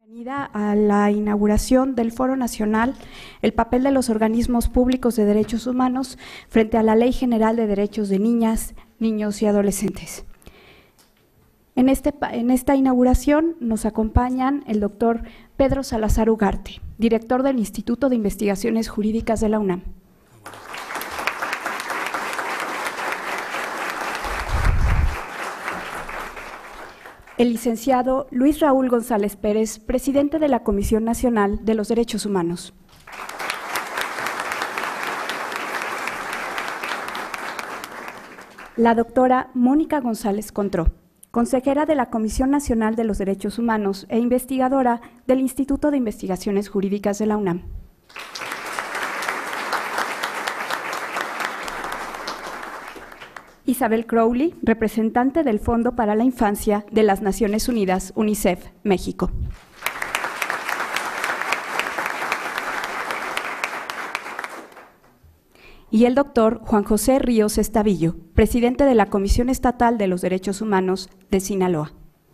Bienvenida a la inauguración del Foro Nacional, el papel de los organismos públicos de derechos humanos frente a la Ley General de Derechos de Niñas, Niños y Adolescentes. En esta inauguración nos acompañan el doctor Pedro Salazar Ugarte, director del Instituto de Investigaciones Jurídicas de la UNAM. El licenciado Luis Raúl González Pérez, presidente de la Comisión Nacional de los Derechos Humanos. La doctora Mónica González Contró, consejera de la Comisión Nacional de los Derechos Humanos e investigadora del Instituto de Investigaciones Jurídicas de la UNAM. Isabel Crowley, representante del Fondo para la Infancia de las Naciones Unidas, UNICEF, México. Y el doctor Juan José Ríos Estavillo, presidente de la Comisión Estatal de los Derechos Humanos de Sinaloa.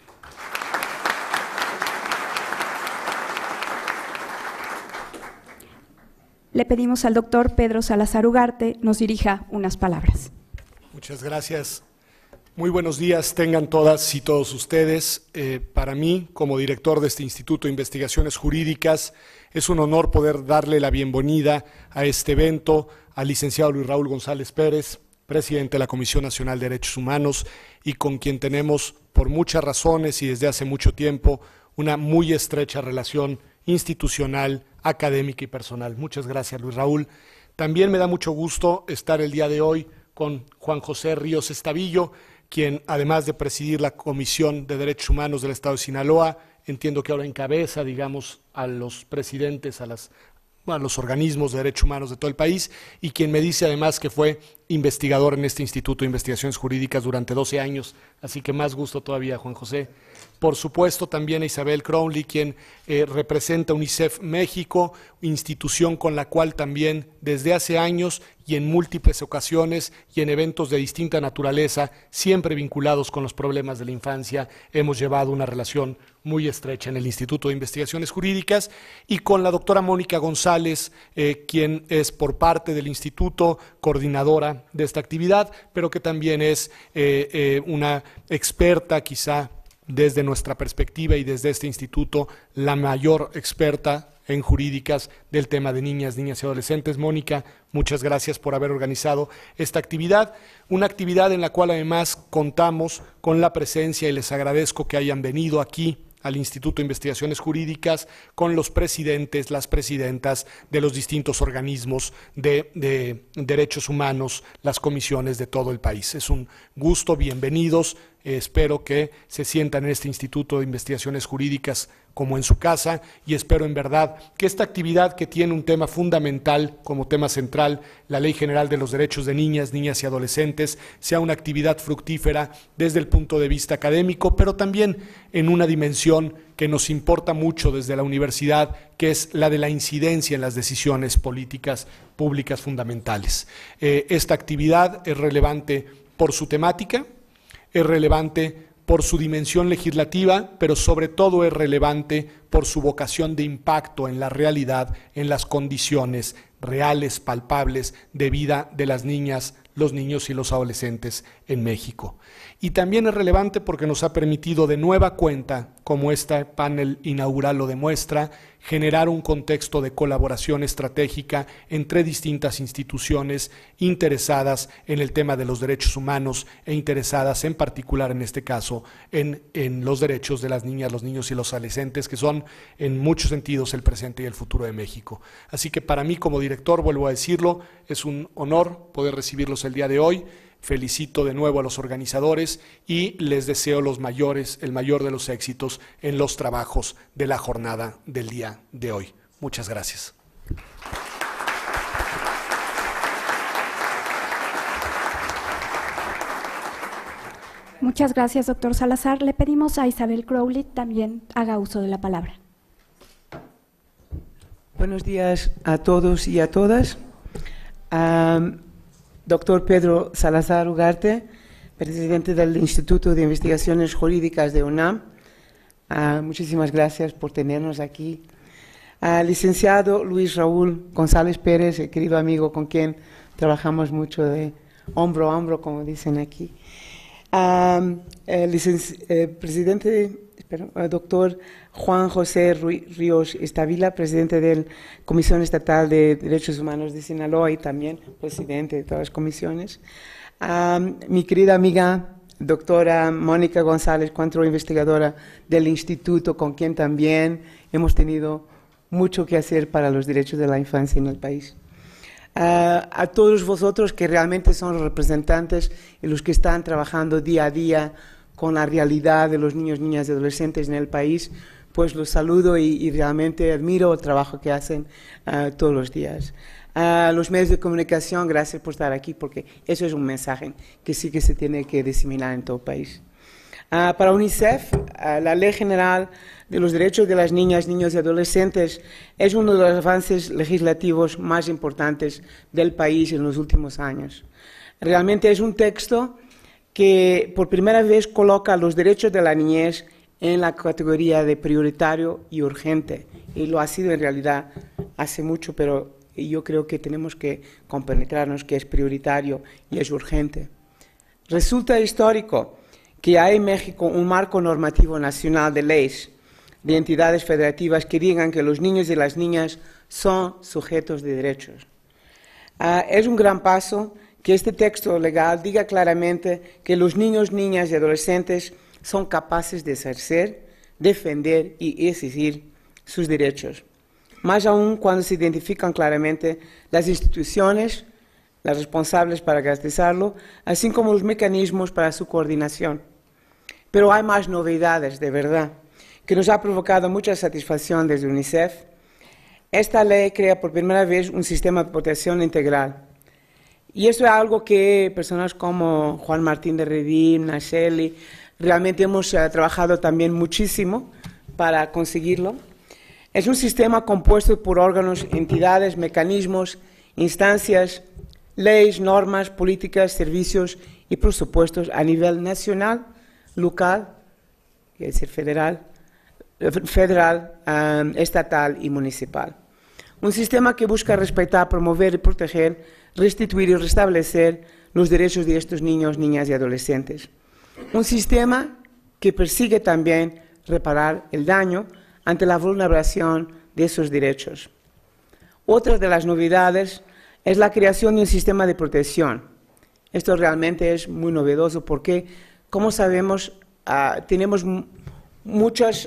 Le pedimos al doctor Pedro Salazar Ugarte nos dirija unas palabras. Muchas gracias. Muy buenos días tengan todas y todos ustedes. Para mí, como director de este Instituto de Investigaciones Jurídicas, es un honor poder darle la bienvenida a este evento al licenciado Luis Raúl González Pérez, presidente de la Comisión Nacional de Derechos Humanos y con quien tenemos, por muchas razones y desde hace mucho tiempo, una muy estrecha relación institucional, académica y personal. Muchas gracias, Luis Raúl. También me da mucho gusto estar el día de hoy con Juan José Ríos Estavillo, quien, además de presidir la Comisión de Derechos Humanos del Estado de Sinaloa, entiendo que ahora encabeza, digamos, a los presidentes, a los organismos de derechos humanos de todo el país, y quien me dice además que fue investigador en este Instituto de Investigaciones Jurídicas durante 12 años, así que más gusto todavía, Juan José. Por supuesto, también a Isabel Crowley, quien representa UNICEF México, institución con la cual también desde hace años y en múltiples ocasiones y en eventos de distinta naturaleza, siempre vinculados con los problemas de la infancia, hemos llevado una relación muy estrecha en el Instituto de Investigaciones Jurídicas, y con la doctora Mónica González, quien es por parte del Instituto coordinadora de esta actividad, pero que también es una experta, quizá desde nuestra perspectiva y desde este instituto, la mayor experta en jurídicas del tema de niñas y adolescentes. Mónica, muchas gracias por haber organizado esta actividad, una actividad en la cual además contamos con la presencia, y les agradezco que hayan venido aquí al Instituto de Investigaciones Jurídicas, con los presidentes, las presidentas de los distintos organismos de derechos humanos, las comisiones de todo el país. Es un gusto, bienvenidos. Espero que se sientan en este Instituto de Investigaciones Jurídicas como en su casa, y espero en verdad que esta actividad, que tiene un tema fundamental como tema central, la Ley General de los Derechos de Niñas y Adolescentes, sea una actividad fructífera desde el punto de vista académico, pero también en una dimensión que nos importa mucho desde la universidad, que es la de la incidencia en las decisiones políticas públicas fundamentales. Esta actividad es relevante por su temática, es relevante por su dimensión legislativa, pero sobre todo es relevante por su vocación de impacto en la realidad, en las condiciones reales, palpables de vida de las niñas, los niños y los adolescentes en México. Y también es relevante porque nos ha permitido de nueva cuenta, como este panel inaugural lo demuestra, generar un contexto de colaboración estratégica entre distintas instituciones interesadas en el tema de los derechos humanos e interesadas en particular en este caso en los derechos de las niñas, los niños y los adolescentes, que son en muchos sentidos el presente y el futuro de México. Así que para mí como director, vuelvo a decirlo, es un honor poder recibirlos el día de hoy. Felicito de nuevo a los organizadores y les deseo el mayor de los éxitos en los trabajos de la jornada del día de hoy. Muchas gracias. Muchas gracias, doctor Salazar. Le pedimos a Isabel Crowley también haga uso de la palabra. Buenos días a todos y a todas. Doctor Pedro Salazar Ugarte, presidente del Instituto de Investigaciones Jurídicas de UNAM. Muchísimas gracias por tenernos aquí. Licenciado Luis Raúl González Pérez, querido amigo con quien trabajamos mucho de hombro a hombro, como dicen aquí. Doctor Juan José Ríos Estavila, presidente de la Comisión Estatal de Derechos Humanos de Sinaloa y también presidente de todas las comisiones. Mi querida amiga, doctora Mónica González Cuantro, investigadora del Instituto, con quien también hemos tenido mucho que hacer para los derechos de la infancia en el país. A todos vosotros que realmente son los representantes y los que están trabajando día a día con la realidad de los niños, niñas y adolescentes en el país, pues los saludo y realmente admiro el trabajo que hacen todos los días. A los medios de comunicación, gracias por estar aquí, porque eso es un mensaje que sí que se tiene que diseminar en todo el país. Para UNICEF, la Ley General de los Derechos de las Niñas, Niños y Adolescentes es uno de los avances legislativos más importantes del país en los últimos años. Realmente es un texto que por primera vez coloca los derechos de la niñez en la categoría de prioritario y urgente, y lo ha sido en realidad hace mucho, pero yo creo que tenemos que compenetrarnos que es prioritario y es urgente. Resulta histórico que hay en México un marco normativo nacional de leyes de entidades federativas que digan que los niños y las niñas son sujetos de derechos. Es un gran paso que este texto legal diga claramente que los niños, niñas y adolescentes son capaces de ejercer, defender y exigir sus derechos. Más aún cuando se identifican claramente las instituciones, las responsables para garantizarlo, así como los mecanismos para su coordinación. Pero hay más novedades, de verdad, que nos ha provocado mucha satisfacción desde UNICEF. Esta ley crea por primera vez un sistema de protección integral. Y eso es algo que personas como Juan Martín de Redín, Nacheli, realmente hemos trabajado también muchísimo para conseguirlo. Es un sistema compuesto por órganos, entidades, mecanismos, instancias, leyes, normas, políticas, servicios y presupuestos a nivel nacional, local, es decir, federal, estatal y municipal. Un sistema que busca respetar, promover y proteger, restituir y restablecer los derechos de estos niños, niñas y adolescentes. Un sistema que persigue también reparar el daño ante la vulneración de esos derechos. Otra de las novedades es la creación de un sistema de protección. Esto realmente es muy novedoso porque, como sabemos, tenemos muchas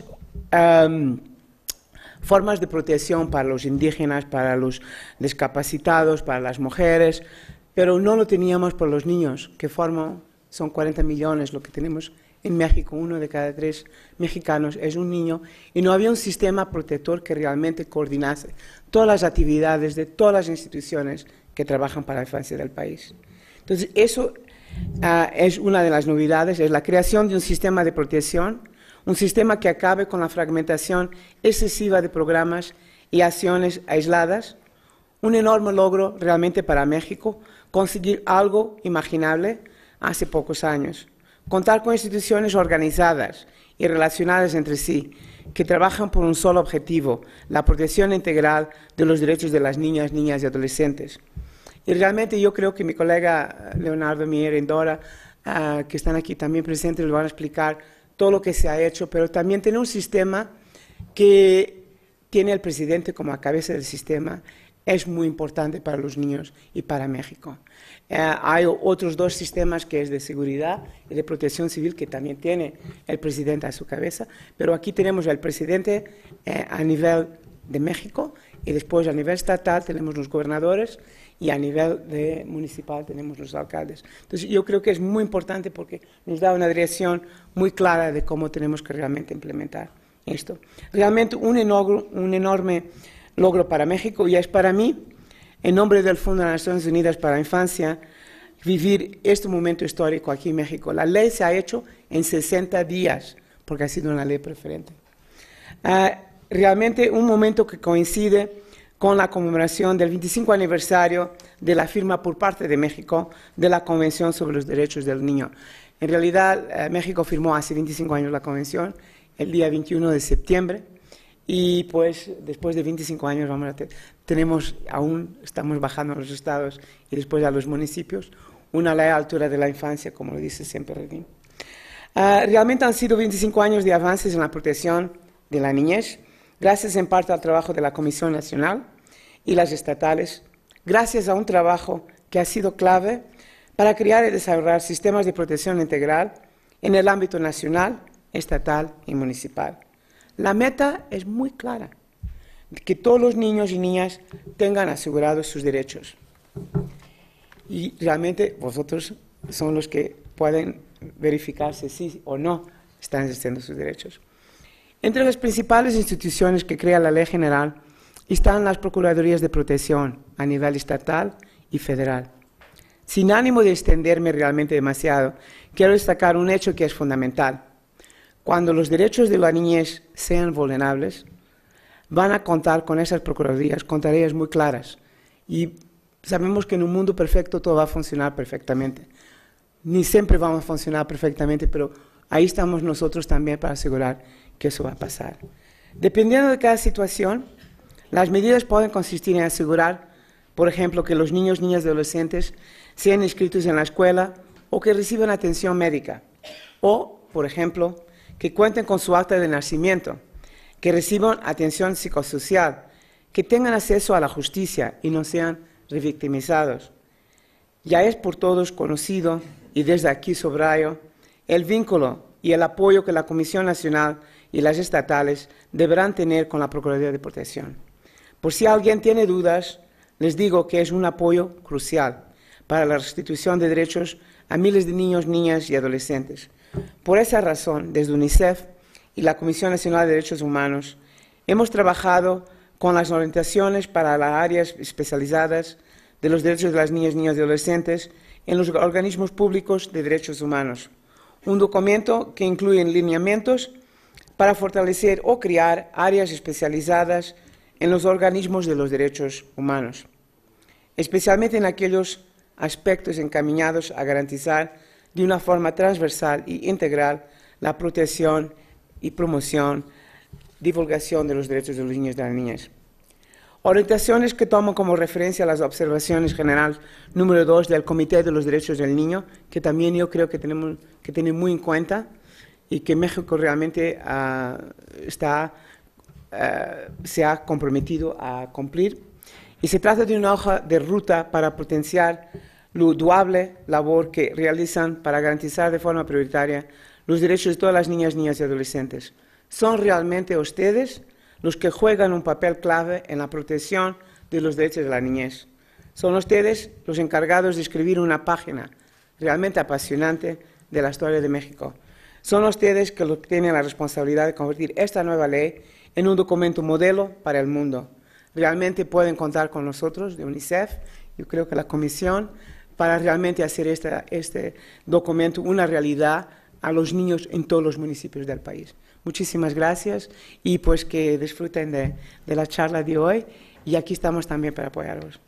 formas de protección para los indígenas, para los discapacitados, para las mujeres, pero no lo teníamos para los niños, que son 40 millones lo que tenemos en México. 1 de cada 3 mexicanos es un niño, y no había un sistema protector que realmente coordinase todas las actividades de todas las instituciones que trabajan para la infancia del país. Entonces, eso es una de las novedades, es la creación de un sistema de protección, un sistema que acabe con la fragmentación excesiva de programas y acciones aisladas. Un enorme logro realmente para México, conseguir algo imaginable hace pocos años. Contar con instituciones organizadas y relacionadas entre sí, que trabajan por un solo objetivo, la protección integral de los derechos de las niñas, niñas y adolescentes. Y realmente yo creo que mi colega Leonardo Mier y Dora, que están aquí también presentes, les van a explicar todo lo que se ha hecho, pero también tiene un sistema que tiene el presidente como cabeza del sistema, es muy importante para los niños y para México. Hay otros 2 sistemas que es de seguridad y de protección civil que también tiene el presidente a su cabeza, pero aquí tenemos al presidente a nivel de México y después a nivel estatal tenemos los gobernadores y a nivel municipal tenemos los alcaldes. Entonces yo creo que es muy importante porque nos da una dirección muy clara de cómo tenemos que realmente implementar esto. Realmente un enorme logro para México, y es para mí, en nombre del Fondo de las Naciones Unidas para la Infancia, vivir este momento histórico aquí en México. La ley se ha hecho en 60 días, porque ha sido una ley preferente. Realmente un momento que coincide con la conmemoración del 25 aniversario de la firma por parte de México de la Convención sobre los Derechos del Niño. En realidad, México firmó hace 25 años la Convención el día 21 de septiembre. Y pues después de 25 años aún estamos bajando a los estados y después a los municipios, una ley a la altura de la infancia, como lo dice siempre Redín. Realmente han sido 25 años de avances en la protección de la niñez, gracias en parte al trabajo de la Comisión Nacional y las estatales, gracias a un trabajo que ha sido clave para crear y desarrollar sistemas de protección integral en el ámbito nacional, estatal y municipal. La meta es muy clara, que todos los niños y niñas tengan asegurados sus derechos. Y realmente vosotros son los que pueden verificar si sí o no están ejerciendo sus derechos. Entre las principales instituciones que crea la Ley General están las Procuradurías de Protección a nivel estatal y federal. Sin ánimo de extenderme realmente demasiado, quiero destacar un hecho que es fundamental. Cuando los derechos de la niñez sean vulnerables, van a contar con esas procuradurías, con tareas muy claras. Y sabemos que en un mundo perfecto todo va a funcionar perfectamente. Ni siempre vamos a funcionar perfectamente, pero ahí estamos nosotros también para asegurar que eso va a pasar. Dependiendo de cada situación, las medidas pueden consistir en asegurar, por ejemplo, que los niños, niñas y adolescentes sean inscritos en la escuela o que reciban atención médica. O, por ejemplo, que cuenten con su acta de nacimiento, que reciban atención psicosocial, que tengan acceso a la justicia y no sean revictimizados. Ya es por todos conocido, y desde aquí subrayo, el vínculo y el apoyo que la Comisión Nacional y las estatales deberán tener con la Procuraduría de Protección. Por si alguien tiene dudas, les digo que es un apoyo crucial para la restitución de derechos a miles de niños, niñas y adolescentes. Por esa razón, desde UNICEF y la Comisión Nacional de Derechos Humanos, hemos trabajado con las orientaciones para las áreas especializadas de los derechos de las niñas, niños y adolescentes en los organismos públicos de derechos humanos. Un documento que incluye lineamientos para fortalecer o crear áreas especializadas en los organismos de los derechos humanos, especialmente en aquellos aspectos encaminados a garantizar de una forma transversal e integral la protección y promoción, divulgación de los derechos de los niños y de las niñas. Orientaciones que toman como referencia las observaciones generales número 2 del Comité de los Derechos del Niño, que también yo creo que tenemos que tener muy en cuenta y que México realmente se ha comprometido a cumplir. Y se trata de una hoja de ruta para potenciar la loable labor que realizan para garantizar de forma prioritaria los derechos de todas las niñas, niñas y adolescentes. Son realmente ustedes los que juegan un papel clave en la protección de los derechos de la niñez. Son ustedes los encargados de escribir una página realmente apasionante de la historia de México. Son ustedes que tienen la responsabilidad de convertir esta nueva ley en un documento modelo para el mundo. Realmente pueden contar con nosotros de UNICEF, yo creo que la Comisión, para realmente hacer este documento una realidad a los niños en todos los municipios del país. Muchísimas gracias y pues que disfruten de la charla de hoy y aquí estamos también para apoyaros.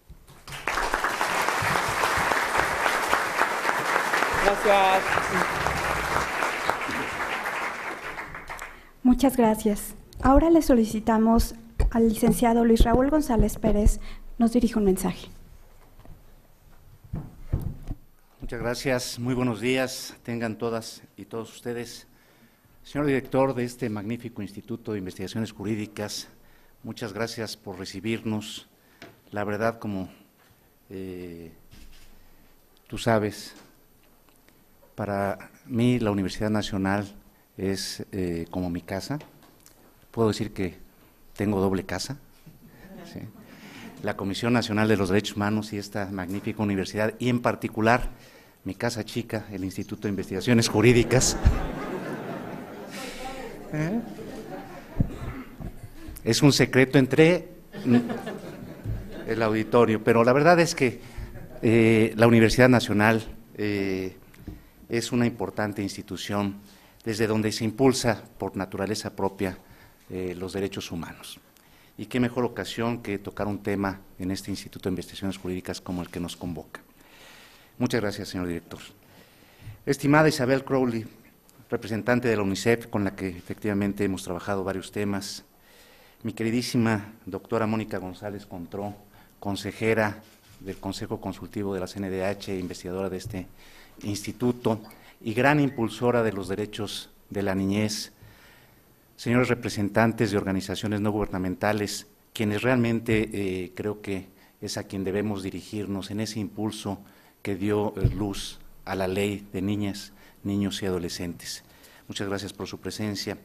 Gracias. Muchas gracias. Ahora le solicitamos al licenciado Luis Raúl González Pérez nos dirija un mensaje. Muchas gracias, muy buenos días, tengan todas y todos ustedes. Señor director de este magnífico Instituto de Investigaciones Jurídicas, muchas gracias por recibirnos. La verdad, como tú sabes, para mí la Universidad Nacional es como mi casa. Puedo decir que tengo doble casa. ¿Sí? La Comisión Nacional de los Derechos Humanos y esta magnífica universidad, y en particular mi casa chica, el Instituto de Investigaciones Jurídicas. Es un secreto entre el auditorio, pero la verdad es que la Universidad Nacional es una importante institución desde donde se impulsa por naturaleza propia los derechos humanos. Y qué mejor ocasión que tocar un tema en este Instituto de Investigaciones Jurídicas como el que nos convoca. Muchas gracias, señor director. Estimada Isabel Crowley, representante de la UNICEF, con la que efectivamente hemos trabajado varios temas, mi queridísima doctora Mónica González Contró, consejera del Consejo Consultivo de la CNDH, investigadora de este instituto y gran impulsora de los derechos de la niñez, señores representantes de organizaciones no gubernamentales, quienes realmente creo que es a quien debemos dirigirnos en ese impulso que dio luz a la ley de niñas, niños y adolescentes. Muchas gracias por su presencia.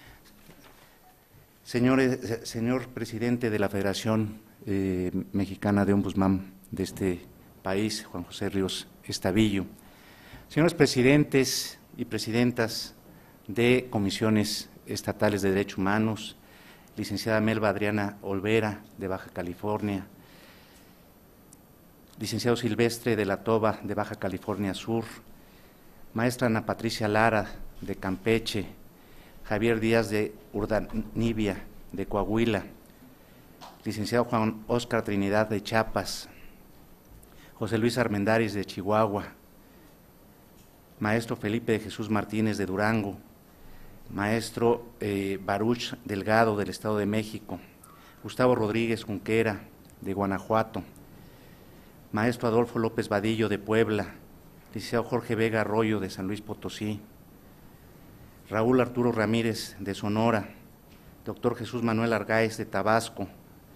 Señor presidente de la Federación Mexicana de Ombudsman de este país, Juan José Ríos Estavillo, señores presidentes y presidentas de comisiones estatales de derechos humanos, licenciada Melba Adriana Olvera, de Baja California, licenciado Silvestre de la Toba, de Baja California Sur, maestra Ana Patricia Lara, de Campeche, Javier Díaz de Urdanibia, de Coahuila, licenciado Juan Óscar Trinidad, de Chiapas, José Luis Armendáriz, de Chihuahua, maestro Felipe de Jesús Martínez, de Durango, maestro Baruch Delgado, del Estado de México, Gustavo Rodríguez Junquera, de Guanajuato, maestro Adolfo López Vadillo, de Puebla, licenciado Jorge Vega Arroyo, de San Luis Potosí, Raúl Arturo Ramírez, de Sonora, doctor Jesús Manuel Argáez, de Tabasco,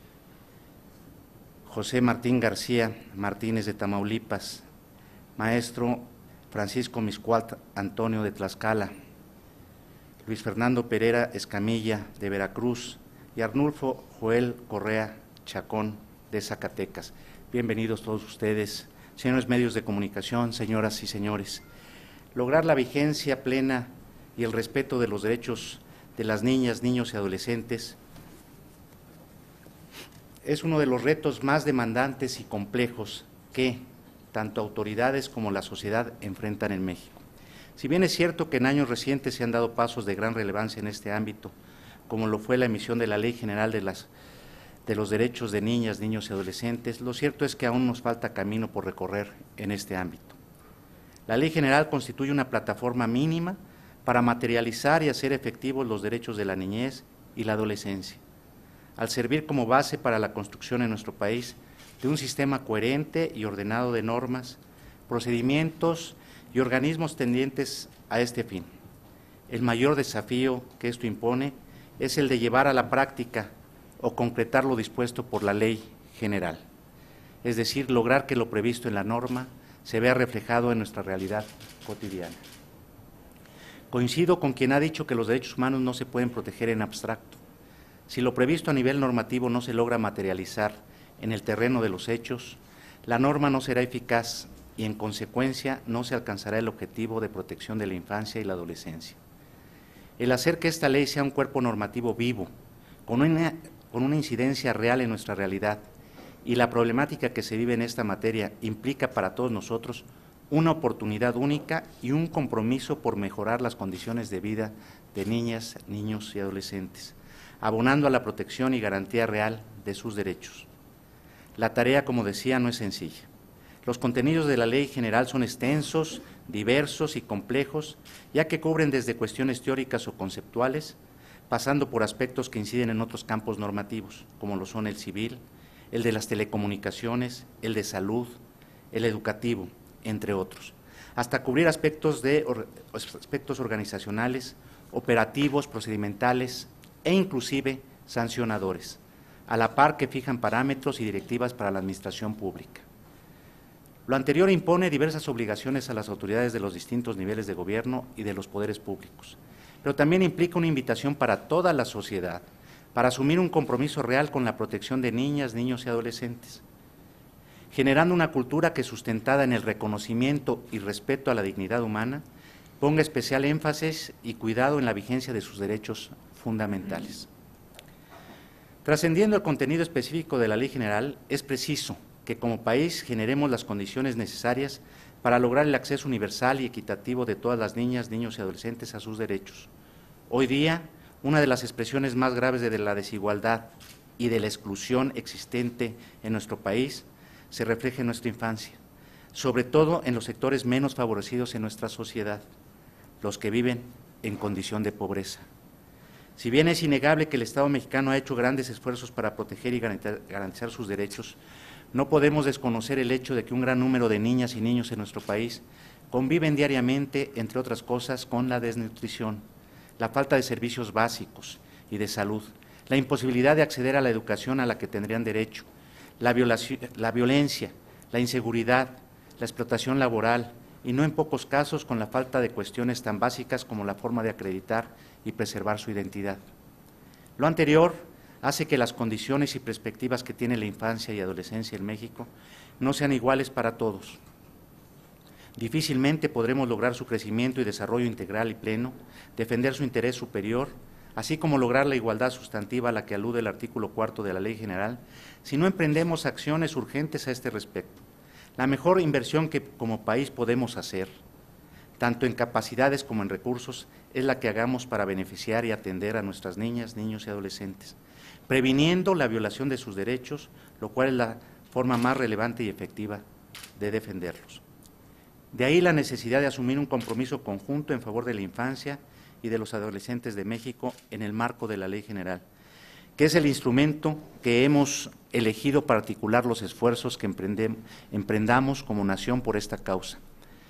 José Martín García Martínez, de Tamaulipas, maestro Francisco Miscualt Antonio, de Tlaxcala, Luis Fernando Pereira Escamilla, de Veracruz, y Arnulfo Joel Correa Chacón, de Zacatecas. Bienvenidos todos ustedes, señores medios de comunicación, señoras y señores. Lograr la vigencia plena y el respeto de los derechos de las niñas, niños y adolescentes es uno de los retos más demandantes y complejos que tanto autoridades como la sociedad enfrentan en México. Si bien es cierto que en años recientes se han dado pasos de gran relevancia en este ámbito, como lo fue la emisión de la Ley General de los Derechos de Niñas, Niños y Adolescentes, lo cierto es que aún nos falta camino por recorrer en este ámbito. La Ley General constituye una plataforma mínima para materializar y hacer efectivos los derechos de la niñez y la adolescencia, al servir como base para la construcción en nuestro país de un sistema coherente y ordenado de normas, procedimientos y organismos tendientes a este fin. El mayor desafío que esto impone es el de llevar a la práctica o concretar lo dispuesto por la ley general, es decir, lograr que lo previsto en la norma se vea reflejado en nuestra realidad cotidiana. Coincido con quien ha dicho que los derechos humanos no se pueden proteger en abstracto. Si lo previsto a nivel normativo no se logra materializar en el terreno de los hechos, la norma no será eficaz y en consecuencia no se alcanzará el objetivo de protección de la infancia y la adolescencia. El hacer que esta ley sea un cuerpo normativo vivo, con una incidencia real en nuestra realidad y la problemática que se vive en esta materia implica para todos nosotros una oportunidad única y un compromiso por mejorar las condiciones de vida de niñas, niños y adolescentes, abonando a la protección y garantía real de sus derechos. La tarea, como decía, no es sencilla. Los contenidos de la ley general son extensos, diversos y complejos, ya que cubren desde cuestiones teóricas o conceptuales, pasando por aspectos que inciden en otros campos normativos, como lo son el civil, el de las telecomunicaciones, el de salud, el educativo, entre otros, hasta cubrir aspectos organizacionales, operativos, procedimentales e inclusive sancionadores, a la par que fijan parámetros y directivas para la administración pública. Lo anterior impone diversas obligaciones a las autoridades de los distintos niveles de gobierno y de los poderes públicos, pero también implica una invitación para toda la sociedad para asumir un compromiso real con la protección de niñas, niños y adolescentes, generando una cultura que, sustentada en el reconocimiento y respeto a la dignidad humana, ponga especial énfasis y cuidado en la vigencia de sus derechos fundamentales. Trascendiendo el contenido específico de la Ley General, es preciso que como país generemos las condiciones necesarias para lograr el acceso universal y equitativo de todas las niñas, niños y adolescentes a sus derechos. Hoy día, una de las expresiones más graves de la desigualdad y de la exclusión existente en nuestro país se refleja en nuestra infancia, sobre todo en los sectores menos favorecidos en nuestra sociedad, los que viven en condición de pobreza. Si bien es innegable que el Estado mexicano ha hecho grandes esfuerzos para proteger y garantizar sus derechos, no podemos desconocer el hecho de que un gran número de niñas y niños en nuestro país conviven diariamente, entre otras cosas, con la desnutrición, la falta de servicios básicos y de salud, la imposibilidad de acceder a la educación a la que tendrían derecho, la violencia, la inseguridad, la explotación laboral y no en pocos casos con la falta de cuestiones tan básicas como la forma de acreditar y preservar su identidad. Lo anterior hace que las condiciones y perspectivas que tiene la infancia y adolescencia en México no sean iguales para todos. Difícilmente podremos lograr su crecimiento y desarrollo integral y pleno, defender su interés superior, así como lograr la igualdad sustantiva a la que alude el artículo 4 de la Ley General, si no emprendemos acciones urgentes a este respecto. La mejor inversión que como país podemos hacer, tanto en capacidades como en recursos, es la que hagamos para beneficiar y atender a nuestras niñas, niños y adolescentes, previniendo la violación de sus derechos, lo cual es la forma más relevante y efectiva de defenderlos. De ahí la necesidad de asumir un compromiso conjunto en favor de la infancia y de los adolescentes de México en el marco de la Ley General, que es el instrumento que hemos elegido para articular los esfuerzos que emprendamos como nación por esta causa,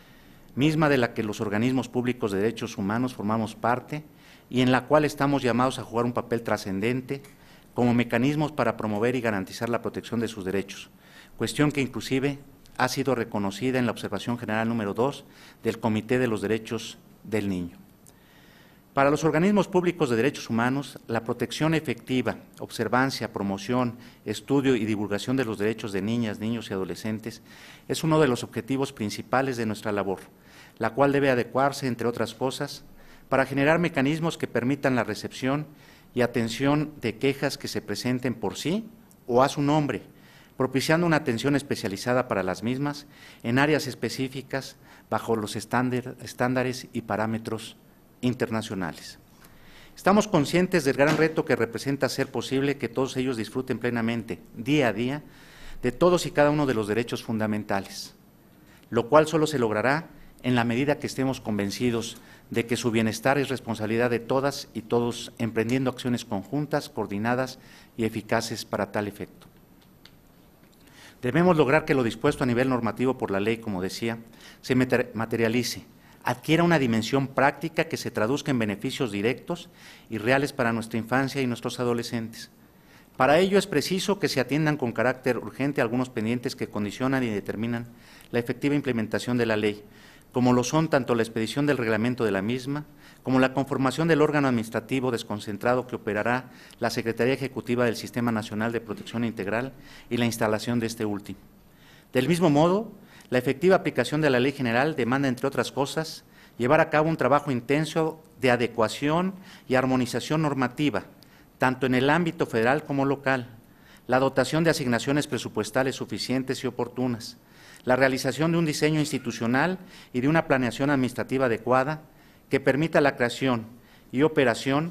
misma de la que los organismos públicos de derechos humanos formamos parte y en la cual estamos llamados a jugar un papel trascendente como mecanismos para promover y garantizar la protección de sus derechos, cuestión que inclusive ha sido reconocida en la observación general número 2 del Comité de los Derechos del Niño. Para los organismos públicos de derechos humanos, la protección efectiva, observancia, promoción, estudio y divulgación de los derechos de niñas, niños y adolescentes es uno de los objetivos principales de nuestra labor, la cual debe adecuarse, entre otras cosas, para generar mecanismos que permitan la recepción y atención de quejas que se presenten por sí o a su nombre, propiciando una atención especializada para las mismas en áreas específicas bajo los estándares y parámetros internacionales. Estamos conscientes del gran reto que representa hacer posible que todos ellos disfruten plenamente, día a día, de todos y cada uno de los derechos fundamentales, lo cual solo se logrará en la medida que estemos convencidos de que su bienestar es responsabilidad de todas y todos, emprendiendo acciones conjuntas, coordinadas y eficaces para tal efecto. Debemos lograr que lo dispuesto a nivel normativo por la ley, como decía, se materialice, adquiera una dimensión práctica que se traduzca en beneficios directos y reales para nuestra infancia y nuestros adolescentes. Para ello es preciso que se atiendan con carácter urgente algunos pendientes que condicionan y determinan la efectiva implementación de la ley, como lo son tanto la expedición del reglamento de la misma, como la conformación del órgano administrativo desconcentrado que operará la Secretaría Ejecutiva del Sistema Nacional de Protección Integral y la instalación de este último. Del mismo modo, la efectiva aplicación de la Ley General demanda, entre otras cosas, llevar a cabo un trabajo intenso de adecuación y armonización normativa, tanto en el ámbito federal como local, la dotación de asignaciones presupuestales suficientes y oportunas, la realización de un diseño institucional y de una planeación administrativa adecuada que permita la creación y operación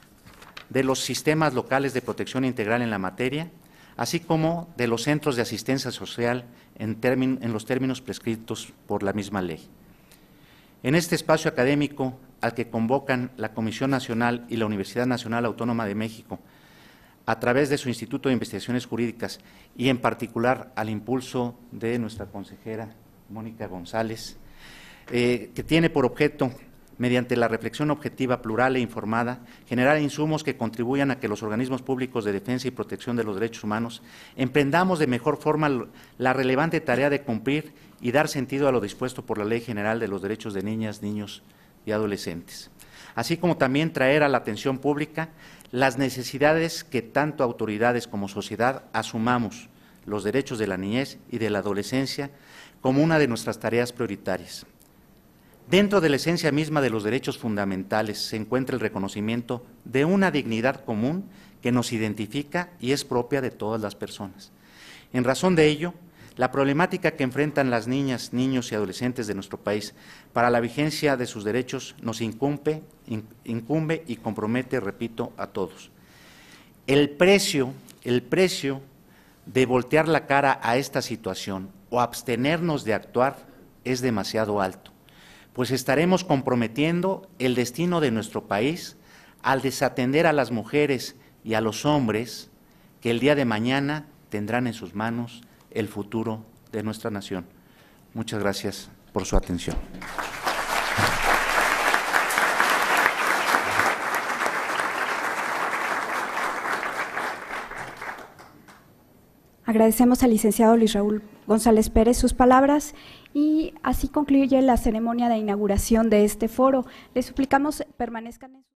de los sistemas locales de protección integral en la materia, así como de los centros de asistencia social en los términos prescritos por la misma ley. En este espacio académico al que convocan la Comisión Nacional y la Universidad Nacional Autónoma de México, a través de su Instituto de Investigaciones Jurídicas y en particular al impulso de nuestra consejera Mónica González, que tiene por objeto, mediante la reflexión objetiva, plural e informada, generar insumos que contribuyan a que los organismos públicos de defensa y protección de los derechos humanos emprendamos de mejor forma la relevante tarea de cumplir y dar sentido a lo dispuesto por la Ley General de los Derechos de Niñas, Niños y Adolescentes, así como también traer a la atención pública las necesidades que tanto autoridades como sociedad asumamos los derechos de la niñez y de la adolescencia como una de nuestras tareas prioritarias. Dentro de la esencia misma de los derechos fundamentales se encuentra el reconocimiento de una dignidad común que nos identifica y es propia de todas las personas. En razón de ello, la problemática que enfrentan las niñas, niños y adolescentes de nuestro país para la vigencia de sus derechos nos incumbe y compromete, repito, a todos. El precio de voltear la cara a esta situación o abstenernos de actuar es demasiado alto, pues estaremos comprometiendo el destino de nuestro país al desatender a las mujeres y a los hombres que el día de mañana tendrán en sus manos el futuro de nuestra nación. Muchas gracias por su atención. Agradecemos al licenciado Luis Raúl González Pérez sus palabras y así concluye la ceremonia de inauguración de este foro. Les suplicamos permanezcan en